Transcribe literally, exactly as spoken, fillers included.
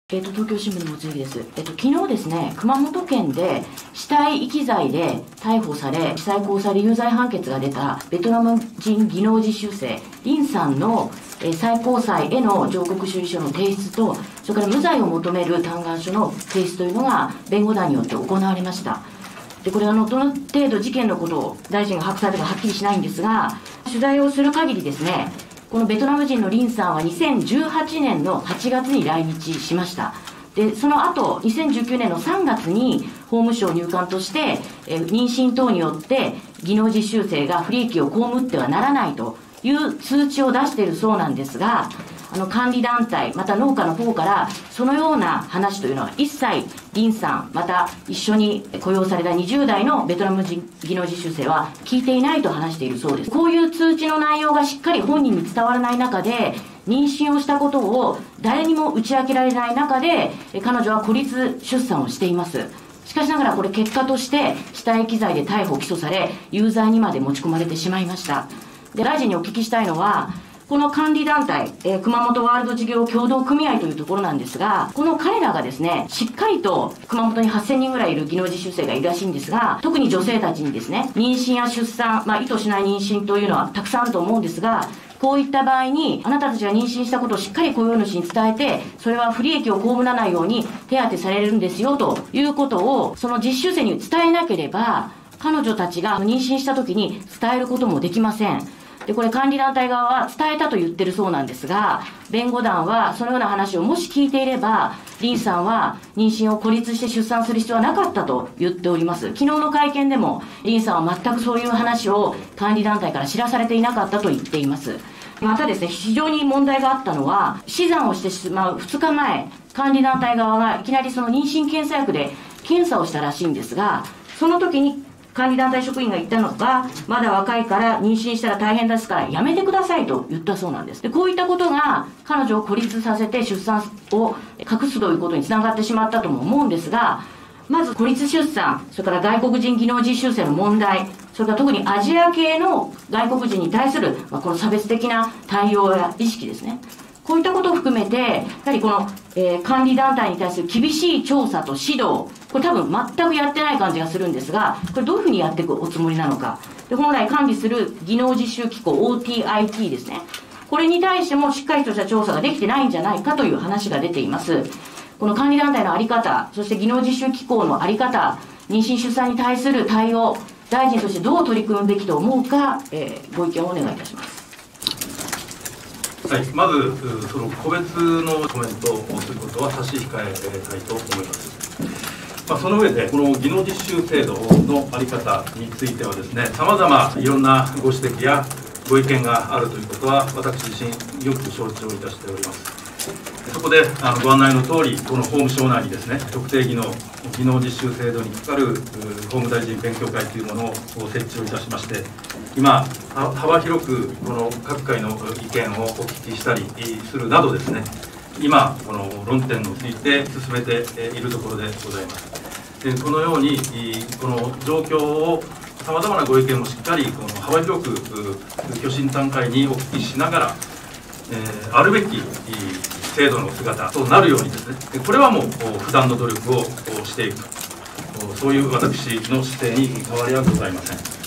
えっと、東京新聞の望月です。えっと、昨日ですね、熊本県で死体遺棄罪で逮捕され、最高裁で有罪判決が出たベトナム人技能実習生、リンさんのえ最高裁への上告主義書の提出と、それから無罪を求める嘆願書の提出というのが弁護団によって行われました。で、これあの、どの程度事件のことを大臣が把握されたかはっきりしないんですが、取材をする限りですね、このベトナム人のリンさんはにせんじゅうはちねんのはちがつに来日しました。で、その後、にせんじゅうきゅうねんのさんがつに法務省入管として、え妊娠等によって技能実習生が不利益を被ってはならないという通知を出しているそうなんですが、あの管理団体、また農家の方からそのような話というのは一切リンさん、また一緒に雇用されたにじゅう代のベトナム人技能実習生は聞いていないと話しているそうです。こういう通知の内容がしっかり本人に伝わらない中で、妊娠をしたことを誰にも打ち明けられない中で、彼女は孤立出産をしています。しかしながらこれ結果として死体遺棄罪で逮捕・起訴され、有罪にまで持ち込まれてしまいました。で、大臣にお聞きしたいのは、この管理団体、えー、熊本ワールド事業協同組合というところなんですが、この彼らがですね、しっかりと熊本にはっせんにんぐらいいる技能実習生がいるらしいんですが、特に女性たちにですね、妊娠や出産、まあ、意図しない妊娠というのはたくさんあると思うんですが、こういった場合に、あなたたちが妊娠したことをしっかり雇用主に伝えて、それは不利益を被らないように手当されるんですよということを、その実習生に伝えなければ、彼女たちが妊娠した時に伝えることもできません。で、これ管理団体側は伝えたと言ってるそうなんですが、弁護団はそのような話をもし聞いていれば、リンさんは妊娠を孤立して出産する必要はなかったと言っております。昨日の会見でも、リンさんは全くそういう話を管理団体から知らされていなかったと言っています。またですね、非常に問題があったのは、死産をしてしまうふつかまえ、管理団体側がいきなりその妊娠検査薬で検査をしたらしいんですが、その時に管理団体職員が言ったのが、まだ若いから妊娠したら大変ですからやめてくださいと言ったそうなんです。で、こういったことが彼女を孤立させて出産を隠すということにつながってしまったとも思うんですが、まず孤立出産、それから外国人技能実習生の問題、それから特にアジア系の外国人に対する、まあ、この差別的な対応や意識ですね。こういったことを含めて、やはりこの、えー、管理団体に対する厳しい調査と指導、これ多分全くやってない感じがするんですが、これどういうふうにやっていくおつもりなのか。で、本来管理する技能実習機構 オーティーアイティー ですね。これに対してもしっかりとした調査ができてないんじゃないかという話が出ています。この管理団体の在り方、そして技能実習機構の在り方、妊娠出産に対する対応、大臣としてどう取り組むべきと思うか、えー、ご意見をお願いいたします。 はい、まずその個別のコメントをすることは差し控えたいと思います。まあ、その上でこの技能実習制度の在り方についてはですね、さまざまいろんなご指摘やご意見があるということは私自身よく承知をいたしております。そこであのご案内の通り、この法務省内にですね、特定技能技能実習制度にかかる法務大臣勉強会というものを設置をいたしまして、今幅広くこの各界の意見をお聞きしたりするなどですね、今この論点について進めているところでございます。で、このようにこの状況をさまざまなご意見をしっかりこの幅広く虚心坦懐にお聞きしながら、えー、あるべき制度の姿となるようにですね、これはもう不断の努力をしていくと、そういう私の姿勢に変わりはございません。